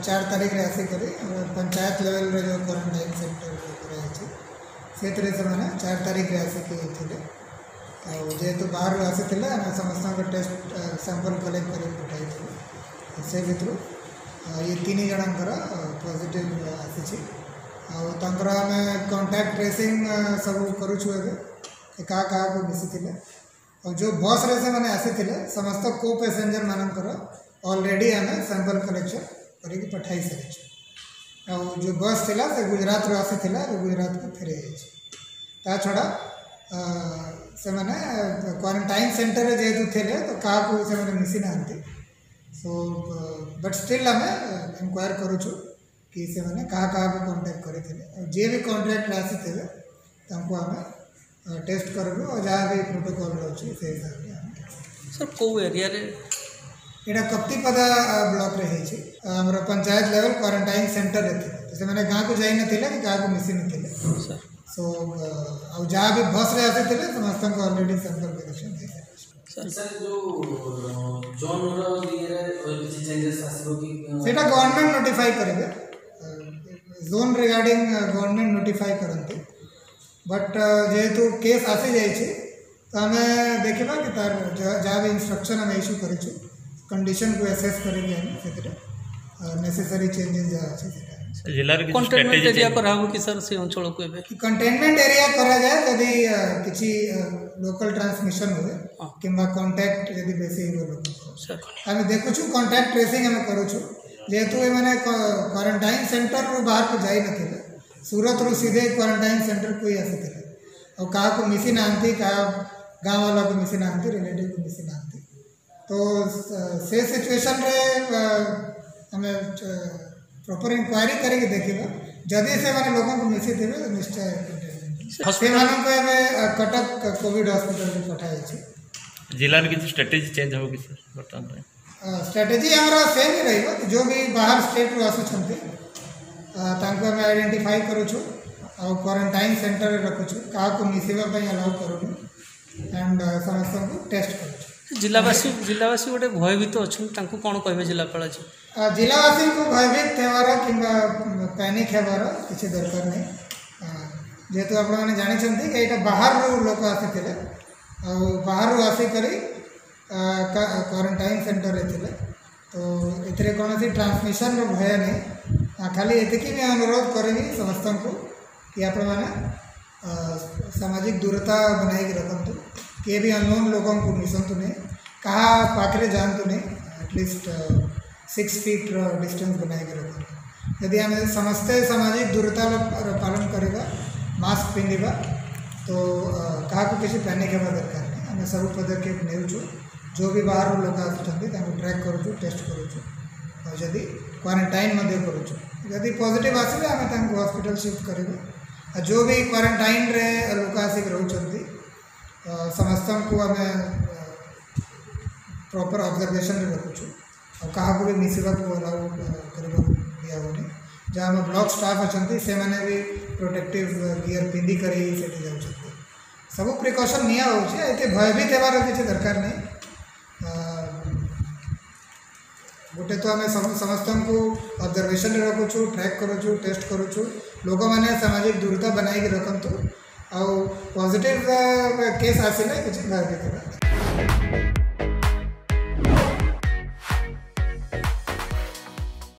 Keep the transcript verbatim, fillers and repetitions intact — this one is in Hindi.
चार तारीख रे आसिक पंचायत लेवल रे जो क्वारंटाइन सेंटर कराई से चार तारीख रे आसिक जेहेतु बाहर आसी समस्त टेस्ट सैंपल कलेक्ट कर पठाई से भितर ये तीन जनकर पॉजिटिव आसी आम कांटेक्ट ट्रेसिंग सब करुचु क्या क्या को मिसी और जो बस रे से मैंने आसी समस्त को पैसेंजर मानकर ऑलरेडी आम सैंपल कलेक्शन करके पठाई सारी आ जो बस थिला से गुजरात रो आसी वो गुजरात को फेरी ता छड़ा से मैंने क्वारंटाइन सेंटर जेहेतु थे तो क्या से मैंने मिसी ना सो बट स्टिल आम इनक्वायर करुचु कि से मैंने क्या क्या को कांटेक्ट करते जे भी कांटेक्ट आसी थे आम टेस्ट करूँ और जहाँ भी प्रोटोकॉल रोचे से हिसाब से सर को एरिया रे यहाँ कप्तिपदा ब्लॉक रे है आमर पंचायत लेवल क्वारंटाइन सेंटर रे तो से मैंने गाँ को जाई न थिले कि गाँ को मिसी न थिले सो आ जहाँ भी बस रे आसी थिले समस्त को ऑलरेडी सैंपल कलेक्शन थे सर जो जोन रो लिए किसी चेंजेस आसीबो कि सेटा गवर्नमेंट नोटिफाई करेबे जोन रिगार्डिंग गवर्नमेंट नोटिफाई करते बट जेहेतु केस आसी जाइए तो आम देखा कि तार जहाँ भी इंस्ट्रक्शन आम इश्यू कर कंडीशन को एसेस करेंगे हम नेसेसरी चेंजेस जहाँ अच्छे जिला रे कंटेनमेंट एरिया करा हो कि सर से अंचल को एबे कंटेनमेंट एरिया करा जाए यदि किसी लोकल ट्रांसमिशन हुए किंबा कांटेक्ट यदि बेसी हो लोग आम देखु कांटेक्ट ट्रेसिंग आम करूँ जेहेतु मैंने क्वारंटाइन सेंटर रू बाहर को जाई न सूरत रू सीधे क्वारंटाइन सेंटर को ही आसी और क्या को मिसी ना क्या गाँव वाला को मिसी ना रिलेटिव को मिसी ना तो से सिचुएशन रे हमें प्रॉपर इंक्वायरी करके देखा जदि से मैंने लोगों को मिसी थे तो निश्चय से कटक कोविड हॉस्पिटल में पठाई जिला में किसी स्ट्रेटेजी चेंज होगी सर बर्तमान स्ट्रेटेजी हमारा सेम ही रही जो भी बाहर स्टेट रू आसुँच तांको आम आइडेंटिफाई करुचु और क्वारंटाइन सेंटर रखुचु क्या को मिसवाई अलाउ करूँ एंड समस्त को टेस्ट करुचु जिलावासी जिलावासी गोटे भयभीत अच्छा कौन कहे जिलापाल जी जिलावासी को भयभीत होवार कि पैनिक होवार किसी दरकार नहीं जेहेतु आपने जानते कि यहाँ बाहर लोक आसी बाहर आसिक क्वारंटाइन सेंटर थे तो ये कौन सी ट्रांसमिशन भय नहीं खाली ये भी अनुरोध करेंगे समस्त को कि आप सामाजिक दूरता बनाई रखु किए भी अननोन लोगों को मिसंतु नहीं कहा पाखे जातु नहीं एटलिस्ट सिक्स फीट डिस्टेंस बनाई रखु यदि आम समस्ते सामाजिक दूरता पालन करवा मास्क पिंधा तो क्या किसी पैनिक होगा दरकार नहीं आम सब पदक्षेप नेउछु जो भी बाहर लोग आसुँच ट्रैक करुचु टेस्ट करुचु और जदि क्वारंटाइन करुचु यदि पॉजिटिव आसिले आम हॉस्पिटल शिफ्ट करूँ जो भी क्वारंटाइन रे लोक आसिक रोचंती समस्त को आम प्रॉपर ऑब्जर्वेशन रे रखुचु और क्या भी मिसवा को अलाउ करने दिया होनी जहाँ आम ब्लॉक स्टाफ अच्छा से मैंने भी प्रोटेक्टिव गियर पिंधि कर जाऊँ सब प्रिकॉशन निया होते भयभीत होवार किसी दरकार नहीं गोटे तो आम समस्त को ऑब्जर्वेशन रखुचु ट्रैक करुचु टेस्ट करुचु लोक मैंने सामाजिक दूरता बनाई रखु आ पॉजिटिव केस आसिले किसी भयभीत